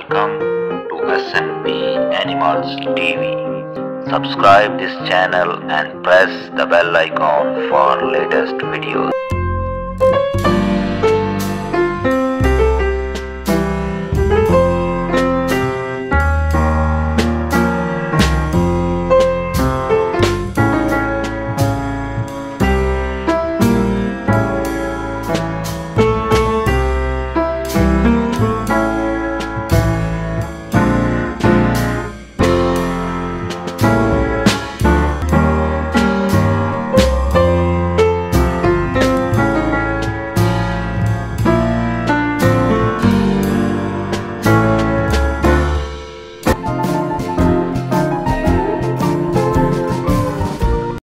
welcome to SNP Animals TV. Subscribe this channel and press the bell icon for latest videos.